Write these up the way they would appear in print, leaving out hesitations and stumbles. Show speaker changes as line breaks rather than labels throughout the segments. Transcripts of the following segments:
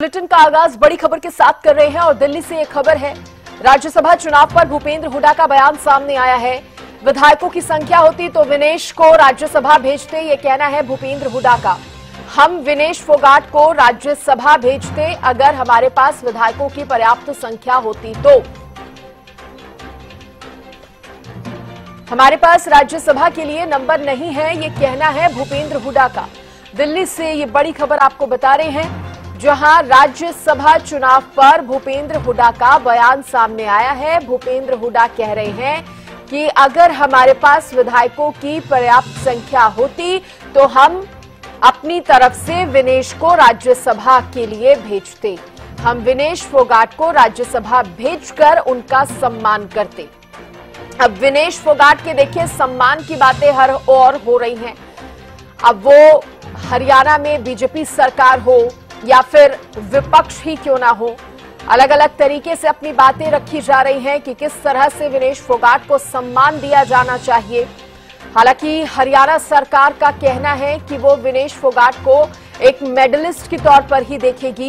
Bulletin का आगाज बड़ी खबर के साथ कर रहे हैं और दिल्ली से एक खबर है। राज्यसभा चुनाव पर भूपेंद्र हुड्डा का बयान सामने आया है। विधायकों की संख्या होती तो विनेश को राज्यसभा भेजते, ये कहना है भूपेंद्र हुड्डा का। हम विनेश फोगाट को राज्यसभा भेजते अगर हमारे पास विधायकों की पर्याप्त संख्या होती तो। हमारे पास राज्यसभा के लिए नंबर नहीं है, ये कहना है भूपेंद्र हुड्डा का। दिल्ली से ये बड़ी खबर आपको बता रहे हैं, जहां राज्यसभा चुनाव पर भूपेंद्र हुड्डा का बयान सामने आया है। भूपेंद्र हुड्डा कह रहे हैं कि अगर हमारे पास विधायकों की पर्याप्त संख्या होती तो हम अपनी तरफ से विनेश को राज्यसभा के लिए भेजते। हम विनेश फोगाट को राज्यसभा भेजकर उनका सम्मान करते। अब विनेश फोगाट के देखिए सम्मान की बातें हर ओर हो रही हैं। अब वो हरियाणा में बीजेपी सरकार हो या फिर विपक्ष ही क्यों ना हो, अलग अलग तरीके से अपनी बातें रखी जा रही हैं कि किस तरह से विनेश फोगाट को सम्मान दिया जाना चाहिए। हालांकि हरियाणा सरकार का कहना है कि वो विनेश फोगाट को एक मेडलिस्ट के तौर पर ही देखेगी।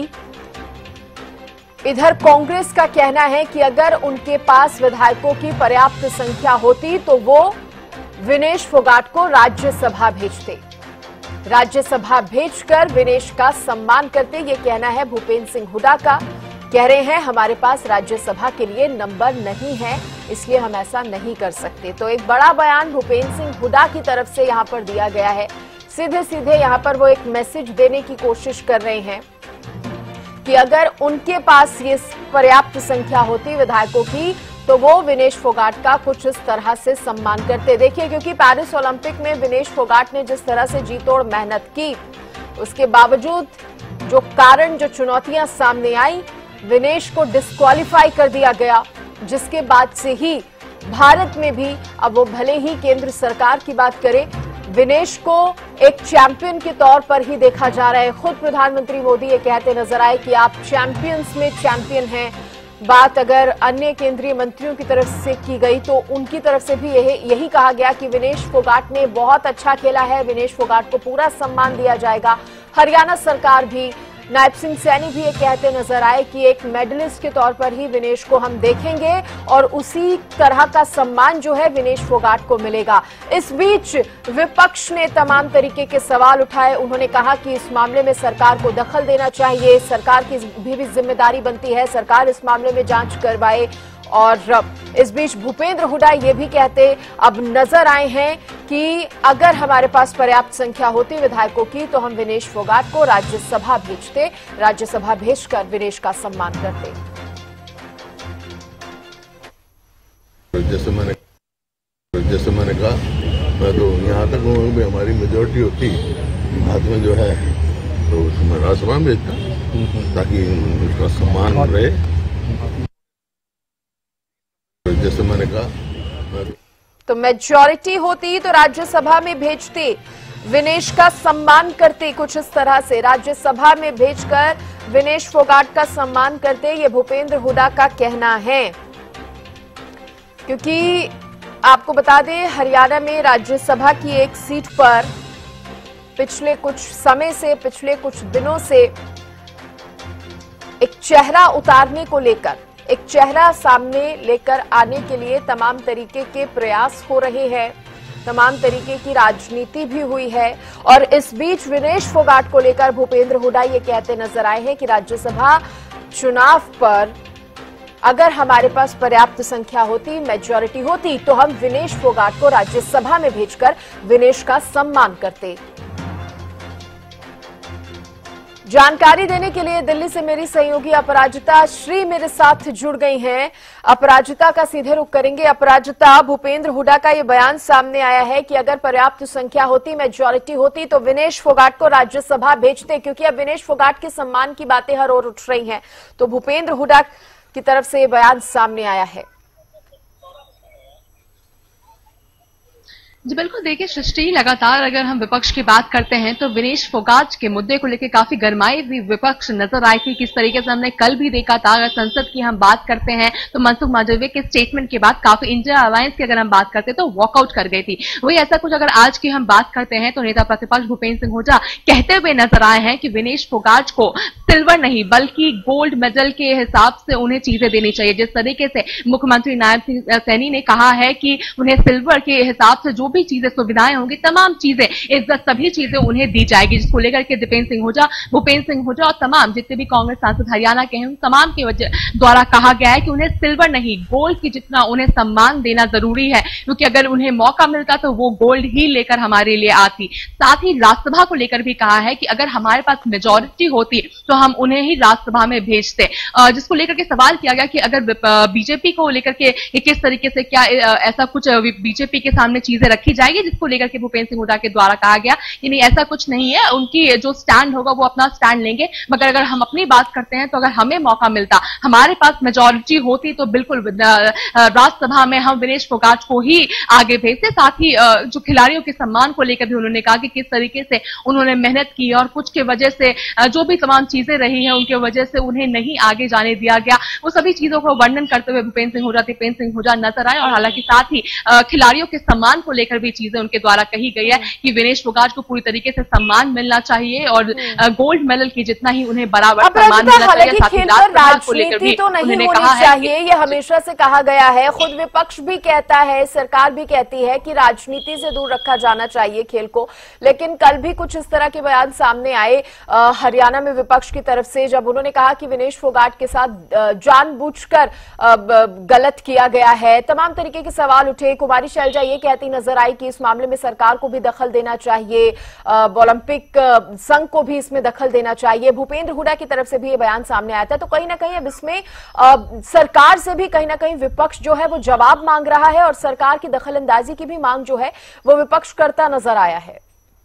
इधर कांग्रेस का कहना है कि अगर उनके पास विधायकों की पर्याप्त संख्या होती तो वो विनेश फोगाट को राज्यसभा भेजते, राज्यसभा भेजकर विनेश का सम्मान करते। ये कहना है भूपेंद्र सिंह हुड्डा का। कह रहे हैं हमारे पास राज्यसभा के लिए नंबर नहीं है, इसलिए हम ऐसा नहीं कर सकते। तो एक बड़ा बयान भूपेंद्र सिंह हुड्डा की तरफ से यहां पर दिया गया है। सीधे सीधे यहां पर वो एक मैसेज देने की कोशिश कर रहे हैं कि अगर उनके पास ये पर्याप्त संख्या होती विधायकों की तो वो विनेश फोगाट का कुछ इस तरह से सम्मान करते। देखिए, क्योंकि पेरिस ओलंपिक में विनेश फोगाट ने जिस तरह से जी तोड़ मेहनत की, उसके बावजूद जो कारण, जो चुनौतियां सामने आई, विनेश को डिस्क्वालीफाई कर दिया गया, जिसके बाद से ही भारत में भी अब वो भले ही केंद्र सरकार की बात करें, विनेश को एक चैंपियन के तौर पर ही देखा जा रहा है। खुद प्रधानमंत्री मोदी ये कहते नजर आए कि आप चैंपियंस में चैंपियन हैं। बात अगर अन्य केंद्रीय मंत्रियों की तरफ से की गई तो उनकी तरफ से भी यही कहा गया कि विनेश फोगाट ने बहुत अच्छा खेला है, विनेश फोगाट को पूरा सम्मान दिया जाएगा। हरियाणा सरकार भी, नायब सिंह सैनी भी ये कहते नजर आए कि एक मेडलिस्ट के तौर पर ही विनेश को हम देखेंगे और उसी तरह का सम्मान जो है विनेश फोगाट को मिलेगा। इस बीच विपक्ष ने तमाम तरीके के सवाल उठाए। उन्होंने कहा कि इस मामले में सरकार को दखल देना चाहिए, सरकार की भी जिम्मेदारी बनती है, सरकार इस मामले में जांच करवाए। और इस बीच भूपेंद्र हुड्डा ये भी कहते अब नजर आए हैं कि अगर हमारे पास पर्याप्त संख्या होती विधायकों की तो हम विनेश फोगाट को राज्यसभा भेजते, राज्यसभा भेजकर विनेश का सम्मान करते।
जैसे मैंने कहा, मैं तो यहाँ तक हूँ कि हमारी मेजोरिटी होती बाद में जो है तो उसमें राज्यसभा भेजता ताकि उसका सम्मान रहे। जैसे मैंने कहा,
तो मेजॉरिटी होती तो राज्यसभा में भेजते, विनेश का सम्मान करते, कुछ इस तरह से राज्यसभा में भेजकर विनेश फोगाट का सम्मान करते। ये भूपेंद्र हुड्डा का कहना है। क्योंकि आपको बता दें, हरियाणा में राज्यसभा की एक सीट पर पिछले कुछ समय से, पिछले कुछ दिनों से एक चेहरा उतारने को लेकर, एक चेहरा सामने लेकर आने के लिए तमाम तरीके के प्रयास हो रहे हैं, तमाम तरीके की राजनीति भी हुई है। और इस बीच विनेश फोगाट को लेकर भूपेंद्र हुड्डा ये कहते नजर आए हैं कि राज्यसभा चुनाव पर अगर हमारे पास पर्याप्त संख्या होती, मेजॉरिटी होती तो हम विनेश फोगाट को राज्यसभा में भेजकर विनेश का सम्मान करते। जानकारी देने के लिए दिल्ली से मेरी सहयोगी अपराजिता श्री मेरे साथ जुड़ गई हैं। अपराजिता का सीधे रुख करेंगे। अपराजिता, भूपेंद्र हुड्डा का ये बयान सामने आया है कि अगर पर्याप्त संख्या होती, मेजॉरिटी होती तो विनेश फोगाट को राज्यसभा भेजते, क्योंकि अब विनेश फोगाट के सम्मान की बातें हर ओर उठ रही हैं। तो भूपेंद्र हुड्डा की तरफ से ये बयान सामने आया है।
जी बिल्कुल, देखिए सृष्टि, लगातार अगर हम विपक्ष की बात करते हैं तो विनेश फोगाट के मुद्दे को लेकर काफी गरमाई हुई विपक्ष नजर आई थी। किस तरीके से हमने कल भी देखा था। अगर संसद की हम बात करते हैं तो मनसुख मांडविया के स्टेटमेंट के बाद काफी इंडिया अलायंस की अगर हम बात करते हैं तो वॉकआउट कर गई थी। वही ऐसा कुछ अगर आज की हम बात करते हैं तो नेता प्रतिपक्ष भूपेंद्र सिंह हुड्डा कहते हुए नजर आए हैं कि विनेश फोगाट को सिल्वर नहीं बल्कि गोल्ड मेडल के हिसाब से उन्हें चीजें देनी चाहिए। जिस तरीके से मुख्यमंत्री नायब सिंह सैनी ने कहा है कि उन्हें सिल्वर के हिसाब से जो भी चीजें सुविधाएं होंगी, तमाम चीजें, इज्जत, सभी चीजें उन्हें दी जाएगी, जिसको लेकर के भूपेंद्र सिंह हुड्डा और तमाम जितने भी कांग्रेस सांसद हरियाणा के हैं उन तमाम के द्वारा कहा गया है कि उन्हें सिल्वर नहीं गोल्ड की जितना उन्हें सम्मान देना जरूरी है, क्योंकि अगर उन्हें मौका मिलता तो वो गोल्ड ही लेकर हमारे लिए आती। साथ ही राज्यसभा को लेकर भी कहा है कि अगर हमारे पास मेजोरिटी होती तो हम उन्हें ही राज्यसभा में भेजते, जिसको लेकर के सवाल किया गया कि अगर बीजेपी को लेकर के किस तरीके से क्या ऐसा कुछ बीजेपी के सामने चीजें रखी जाएगी, जिसको लेकर के भूपेंद्र सिंह हुड्डा के द्वारा कहा गया कि नहीं, ऐसा कुछ नहीं है, उनकी जो स्टैंड होगा वो अपना स्टैंड लेंगे। मगर अगर हम अपनी बात करते हैं तो अगर हमें मौका मिलता, हमारे पास मेजोरिटी होती तो बिल्कुल राज्यसभा में हम विनेश फोगाट को ही आगे भेजते। साथ ही जो खिलाड़ियों के सम्मान को लेकर भी उन्होंने कहा कि किस तरीके से उन्होंने मेहनत की और कुछ के वजह से जो भी तमाम चीजें रही हैं उनके वजह से उन्हें नहीं आगे जाने दिया गया। वो सभी चीजों को वर्णन करते हुए भूपेंद्र सिंह हुड्डा नजर आए। और हालांकि साथ ही खिलाड़ियों के सम्मान को लेकर भी चीजें उनके द्वारा कही गई है कि विनेश फोगाट को पूरी तरीके से सम्मान मिलना चाहिए और गोल्ड मेडल की जितना ही उन्हें बराबर सम्मान मिलना चाहिए। साथ ही
राजनीति तो नहीं होनी चाहिए, ये हमेशा से कहा गया है। खुद विपक्ष भी कहता है, सरकार भी कहती है कि राजनीति से दूर रखा जाना चाहिए खेल को, लेकिन कल भी कुछ इस तरह के बयान सामने आए हरियाणा में विपक्ष की तरफ से, जब उन्होंने कहा कि विनेश फोगाट के साथ जानबूझकर गलत किया गया है। तमाम तरीके के सवाल उठे। कुमारी शैलजा ये कहती नजर आई कि इस मामले में सरकार को भी दखल देना चाहिए, ओलंपिक संघ को भी इसमें दखल देना चाहिए। भूपेंद्र हुड्डा की तरफ से भी ये बयान सामने आया था। तो कहीं ना कहीं अब इसमें सरकार से भी कहीं ना कहीं विपक्ष जो है वो जवाब मांग रहा है और सरकार की दखलंदाजी की भी मांग जो है वो विपक्ष करता नजर आया है।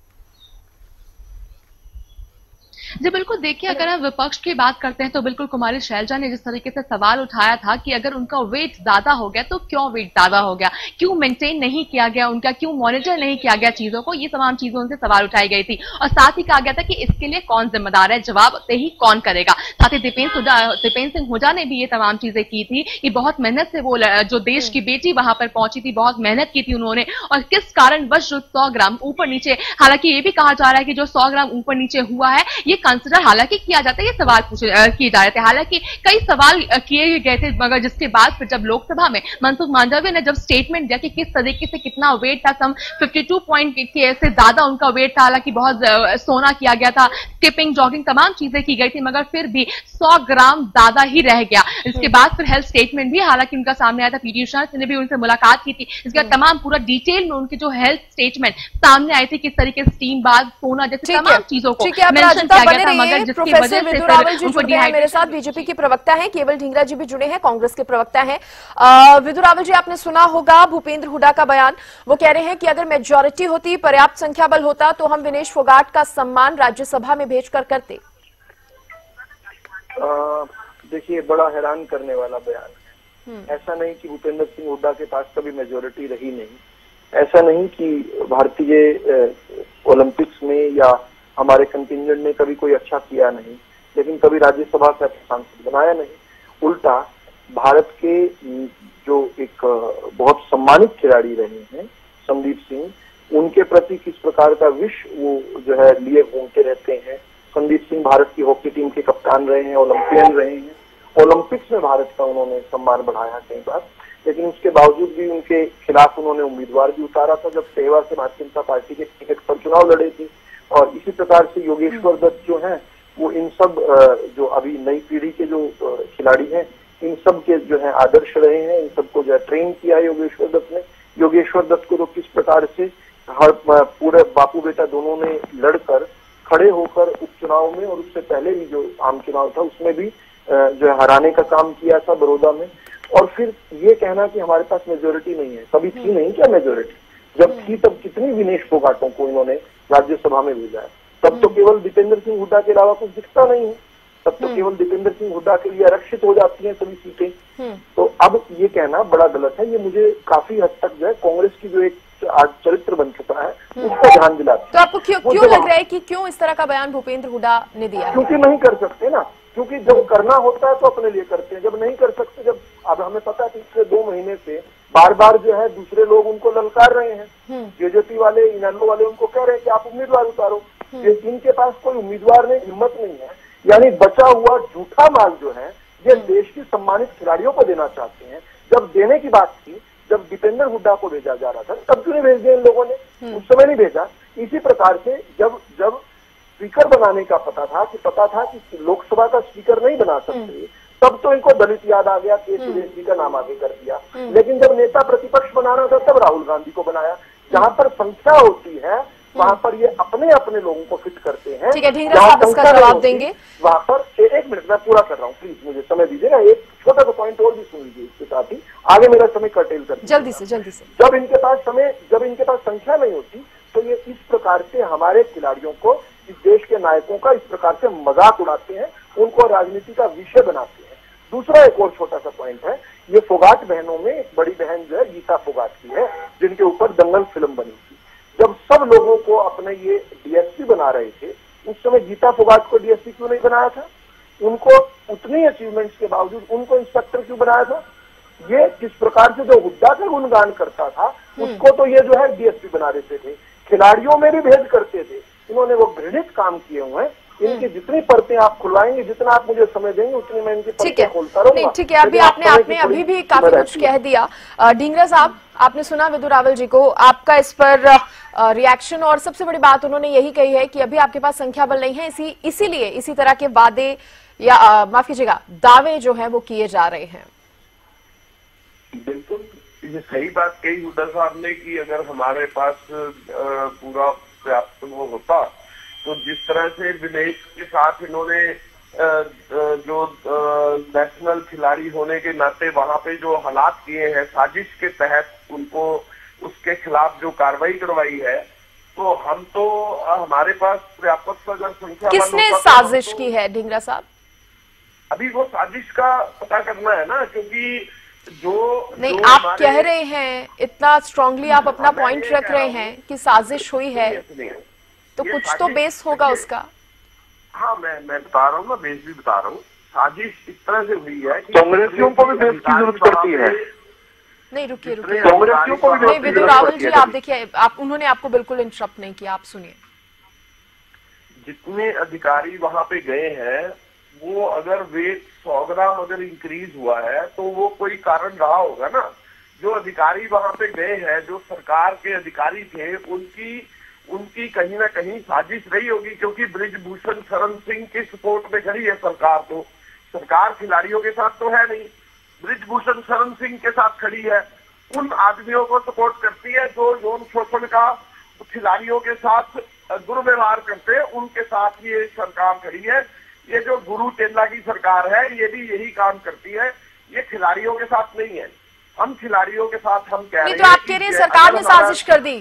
जी बिल्कुल, देखिए अगर हम विपक्ष की बात करते हैं तो बिल्कुल कुमारी शैलजा ने जिस तरीके से सवाल उठाया था कि अगर उनका वेट ज्यादा हो गया तो क्यों वेट ज्यादा हो गया, क्यों मेंटेन नहीं किया गया उनका, क्यों मॉनिटर नहीं किया गया चीजों को, ये तमाम चीजों उनसे सवाल उठाई गई थी। और साथ ही कहा गया था कि इसके लिए कौन जिम्मेदार है, जवाब ही कौन करेगा। साथ ही भूपेंद्र सिंह हुड्डा ने भी ये तमाम चीजें की थी कि बहुत मेहनत से वो जो देश की बेटी वहां पर पहुंची थी, बहुत मेहनत की थी उन्होंने, और किस कारणवश जो 100 ग्राम ऊपर नीचे, हालांकि ये भी कहा जा रहा है कि जो 100 ग्राम ऊपर नीचे हुआ है ये कंसिडर हालांकि किया जाता है, ये सवाल किए जा रहे थे। हालांकि कई सवाल किए गए थे, मगर जिसके बाद फिर जब लोकसभा में मनसुख मांडविया ने जब स्टेटमेंट दिया कि किस तरीके से कितना वेट था, सम 52 पॉइंट से ज्यादा उनका वेट था, हालांकि बहुत सोना किया गया था, स्किपिंग, जॉगिंग, तमाम चीजें की गई थी, मगर फिर भी 100 ग्राम ज्यादा ही रह गया। इसके बाद फिर हेल्थ स्टेटमेंट भी हालांकि उनका सामने आया था। पीटी उषा ने भी उनसे मुलाकात की थी। इसके बाद तमाम पूरा डिटेल में उनके जो हेल्थ स्टेटमेंट सामने आए थे, किस तरीके से स्टीम बाथ, सोना जैसे तमाम चीजों को मेंशन किया गया था। मगर जिसकी वजह से
विदुरावल जी जुड़े हैं मेरे साथ, बीजेपी के प्रवक्ता हैं। केवल ढींगरा जी भी जुड़े हैं, कांग्रेस के प्रवक्ता हैं। विदुरावल जी, आपने सुना होगा भूपेंद्र हुड्डा का बयान। वो कह रहे हैं कि अगर मेजॉरिटी होती, पर्याप्त संख्या बल होता तो हम विनेश फोगाट का सम्मान राज्यसभा में भेजकर करते।
देखिए, बड़ा हैरान करने वाला बयान है। ऐसा नहीं कि भूपेंद्र सिंह हुड्डा के पास कभी मेजोरिटी रही नहीं, ऐसा नहीं कि भारतीय ओलंपिक्स में या हमारे कंटिंजेंट ने कभी कोई अच्छा किया नहीं, लेकिन कभी राज्यसभा से सांसद बनाया नहीं। उल्टा भारत के जो एक बहुत सम्मानित खिलाड़ी रहे हैं संदीप सिंह, उनके प्रति किस प्रकार का विश वो जो है लिए घूमते रहते हैं। संदीप सिंह भारत की हॉकी टीम के कप्तान रहे हैं, ओलंपियन रहे हैं, ओलंपिक्स में भारत का उन्होंने सम्मान बढ़ाया कई बार, लेकिन उसके बावजूद भी उनके खिलाफ उन्होंने उम्मीदवार भी उतारा था जब सेवा से भारतीय जनता पार्टी के टिकट पर चुनाव लड़े थे। और इसी प्रकार से योगेश्वर दत्त जो हैं, वो इन सब जो अभी नई पीढ़ी के जो खिलाड़ी हैं, इन सब के जो है आदर्श रहे हैं, इन सबको जो है ट्रेन किया योगेश्वर दत्त ने। योगेश्वर दत्त को तो किस प्रकार से हर पूरे बापू बेटा दोनों ने लड़कर खड़े होकर उपचुनाव में और उससे पहले भी जो आम चुनाव था उसमें भी जो है हराने का काम किया था बड़ौदा में। और फिर ये कहना कि हमारे पास मेजोरिटी नहीं है, कभी थी नहीं क्या मेजोरिटी? जब थी तब कितनी विनेश फोगाटों को इन्होंने राज्यसभा में भेजा है? तब तो केवल दीपेंद्र सिंह हुड्डा के अलावा कुछ दिखता नहीं है, तब तो केवल दीपेंद्र सिंह हुड्डा के लिए आरक्षित हो जाती हैं सभी सीटें। तो अब ये कहना बड़ा गलत है। ये मुझे काफी हद तक जो है कांग्रेस की जो एक आज चरित्र बन चुका है, उसको ध्यान दिलाते।
तो आपको क्यों लग रहा है कि क्यों इस तरह का बयान भूपेंद्र हुड्डा ने दिया?
क्योंकि नहीं कर सकते ना, क्योंकि जब करना होता है तो अपने लिए करते हैं, जब नहीं कर सकते, जब अब हमें पता है पिछले 2 महीने से बार बार जो है दूसरे लोग उनको ललकार रहे हैं, जेजेपी वाले, इनेलो वाले उनको कह रहे हैं कि आप उम्मीदवार उतारो, इनके पास कोई उम्मीदवार नहीं, हिम्मत नहीं है, यानी बचा हुआ झूठा माल जो है ये देश की सम्मानित खिलाड़ियों को देना चाहते हैं। जब देने की बात थी, जब दीपेंद्र हुड्डा को भेजा जा रहा था, तब क्यों नहीं भेज दिया इन लोगों ने? उस समय नहीं भेजा। इसी प्रकार से जब स्पीकर बनाने का पता था कि लोकसभा का स्पीकर नहीं बना सकते, तब तो इनको दलित याद आ गया, के सुरेश जी का नाम आगे कर दिया। लेकिन जब नेता प्रतिपक्ष बनाना था तब राहुल गांधी को बनाया। जहां पर संख्या होती है वहां पर ये अपने अपने लोगों को फिट करते हैं।
ठीक है, ढींगरा साहब इसका जवाब देंगे।
वहां पर 1 मिनट मैं पूरा कर रहा हूँ, प्लीज मुझे समय दीजिएगा। एक छोटा सा पॉइंट और भी सुन लीजिए, इसके साथ ही आगे मेरा समय कर्टेल कर
जल्दी से।
जब इनके पास संख्या नहीं होती तो ये इस प्रकार से हमारे खिलाड़ियों को, इस देश के नायकों का इस प्रकार से मजाक उड़ाते हैं, उनको राजनीति का विषय बनाते हैं। दूसरा एक और छोटा सा पॉइंट है, ये फोगाट बहनों में एक बड़ी बहन जो है गीता फोगाट की है, जिनके ऊपर दंगल फिल्म बनी थी। जब सब लोगों को अपने ये डीएसपी बना रहे थे, उस समय गीता फोगाट को डीएसपी क्यों नहीं बनाया था? उनको उतनी अचीवमेंट्स के बावजूद उनको इंस्पेक्टर क्यों बनाया था? ये किस प्रकार से जो हुड्डा का गुणगान करता था उसको तो ये जो है डीएसपी बना देते थे, खिलाड़ियों में भी भेद करते थे। इन्होंने वो घृणित काम किए हुए हैं। इनकी जितनी परतें आप खुलवाएंगे, जितना आप मुझे समय देंगे, उतनी मैं इनकी परतें खोलता रहूंगा।
ठीक है, अभी आपने अभी भी काफी कुछ कह दिया। ढींगरा साहब, आपने सुना विदु रावल जी को, आपका इस पर रिएक्शन? और सबसे बड़ी बात उन्होंने यही कही है कि अभी आपके पास संख्या बल नहीं है, इसीलिए इसी तरह के वादे या माफ कीजिएगा दावे जो है वो किए जा रहे हैं।
बिल्कुल ये सही बात कही हुड्डा साहब ने कि अगर हमारे पास पूरा पर्याप्त वो होता तो जिस तरह से विनेश के साथ इन्होंने जो नेशनल खिलाड़ी होने के नाते वहां पे जो हालात किए हैं, साजिश के तहत उनको उसके खिलाफ जो कार्रवाई करवाई है, तो हम तो हमारे पास पर्याप्त अगर संख्या।
किसने साजिश की है ढींगरा साहब?
अभी वो साजिश का पता करना है ना, क्योंकि
नहीं आप कह रहे हैं, इतना स्ट्रांगली आप अपना पॉइंट रख रहे हैं कि साजिश हुई है, तो कुछ तो बेस होगा उसका।
हाँ, मैं बता रहा हूँ ना, बेस भी बता रहा हूँ। साजिश इस तरह से हुई है कि
कांग्रेसियों को भी बेस की जरूरत पड़ती है।
नहीं रुकिए,
कांग्रेसियों को भी
विदु रावल जी आप देखिए, उन्होंने आपको बिल्कुल इंटरप्ट नहीं किया, आप सुनिए।
जितने अधिकारी वहां पे गए हैं, वो अगर वेट 100 ग्राम अगर इंक्रीज हुआ है तो वो कोई कारण रहा होगा ना। जो अधिकारी वहां पे गए हैं, जो सरकार के अधिकारी थे, उनकी कहीं ना कहीं साजिश रही होगी, क्योंकि बृजभूषण शरण सिंह की सपोर्ट में खड़ी है सरकार। तो सरकार खिलाड़ियों के साथ तो है नहीं, बृजभूषण शरण सिंह के साथ खड़ी है। उन आदमियों को सपोर्ट करती है जो यौन शोषण का खिलाड़ियों के साथ दुर्व्यवहार करते हैं, उनके साथ ये सरकार खड़ी है। ये जो गुरु चेला की सरकार है, ये भी यही काम करती है, ये खिलाड़ियों के साथ नहीं है। हम खिलाड़ियों के साथ हम कह रहे हैं।
तो आप कह रहे हैं सरकार ने साजिश कर दी?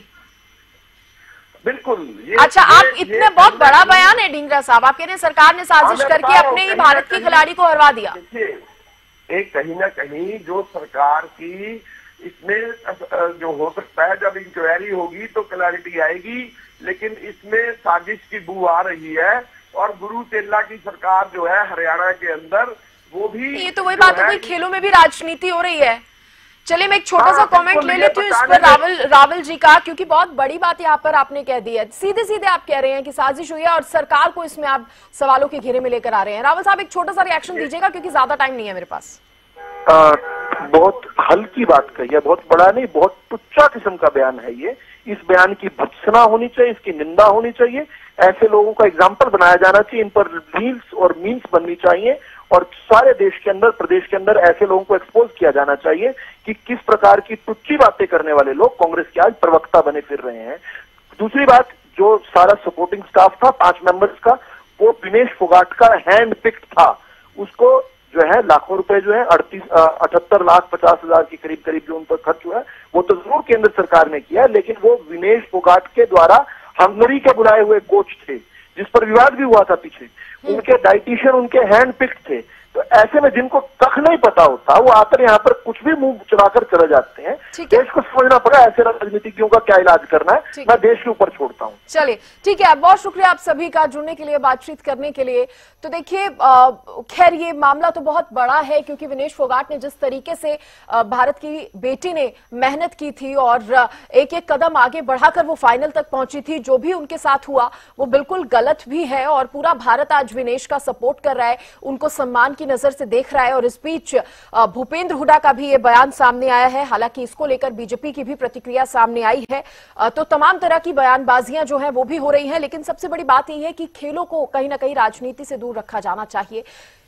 बिल्कुल।
अच्छा, आप इतने बहुत बड़ा बयान है ढींगरा साहब, आप कह रहे हैं सरकार ने साजिश करके अपने ही भारत के खिलाड़ी को हरवा दिया।
एक कहीं ना कहीं जो सरकार की इसमें जो हो सकता है, जब इंक्वायरी होगी तो क्लैरिटी आएगी, लेकिन इसमें साजिश की बू आ रही है। और गुरु चेला की सरकार जो है हरियाणा के अंदर, वो भी
ये तो वही बात है, कोई खेलों में भी राजनीति हो रही है। चलिए मैं एक छोटा सा कमेंट ले लेती हूँ इस पर रावल जी का, क्योंकि बहुत बड़ी बात यहाँ पर आपने कह दी है। सीधे सीधे आप कह रहे हैं कि साजिश हुई है और सरकार को इसमें आप सवालों के घेरे में लेकर आ रहे हैं। रावल साहब एक छोटा सा रिएक्शन दीजिएगा, क्योंकि ज्यादा टाइम नहीं है मेरे पास।
बहुत हल्की बात कही है, बहुत बड़ा नहीं, बहुत तुच्चा किस्म का बयान है ये। इस बयान की भर्त्सना होनी चाहिए, इसकी निंदा होनी चाहिए, ऐसे लोगों का एग्जाम्पल बनाया जाना चाहिए, इन पर रील्स और मीम्स बननी चाहिए, और सारे देश के अंदर, प्रदेश के अंदर ऐसे लोगों को एक्सपोज किया जाना चाहिए कि किस प्रकार की तुच्ची बातें करने वाले लोग कांग्रेस के आज प्रवक्ता बने फिर रहे हैं। दूसरी बात, जो सारा सपोर्टिंग स्टाफ था 5 मेंबर्स का, वो विनेश फोगाट का हैंड पिक्ड था। उसको जो है लाखों रुपए जो है 78,50,000 के करीब जो उन पर खर्च हुआ है, वो तो जरूर केंद्र सरकार ने किया, लेकिन वो विनेश फोगाट के द्वारा हंगरी के बुलाए हुए कोच थे, जिस पर विवाद भी हुआ था पीछे। उनके डाइटिशियन उनके हैंड पिक्ड थे, तो ऐसे में जिनको कख नहीं पता होता वो आकर यहाँ पर कुछ भी मुंह चुराकर चले जाते हैं। देश को समझना पड़ा ऐसे राजनीतिज्ञों का क्या इलाज करना है, मैं देश के ऊपर छोड़ता हूँ।
चलिए ठीक है, बहुत शुक्रिया आप सभी का जुड़ने के लिए, बातचीत करने के लिए। तो देखिए खैर ये मामला तो बहुत बड़ा है, क्योंकि विनेश फोगाट ने जिस तरीके से भारत की बेटी ने मेहनत की थी और एक एक कदम आगे बढ़ाकर वो फाइनल तक पहुंची थी, जो भी उनके साथ हुआ वो बिल्कुल गलत भी है और पूरा भारत आज विनेश का सपोर्ट कर रहा है, उनको सम्मान की नजर से देख रहा है। और इस बीच भूपेंद्र हुड्डा का भी ये बयान सामने आया है, हालांकि इसको लेकर बीजेपी की भी प्रतिक्रिया सामने आई है। तो तमाम तरह की बयानबाजियां जो हैं वो भी हो रही हैं, लेकिन सबसे बड़ी बात यह है कि खेलों को कहीं ना कहीं राजनीति से दूर रखा जाना चाहिए।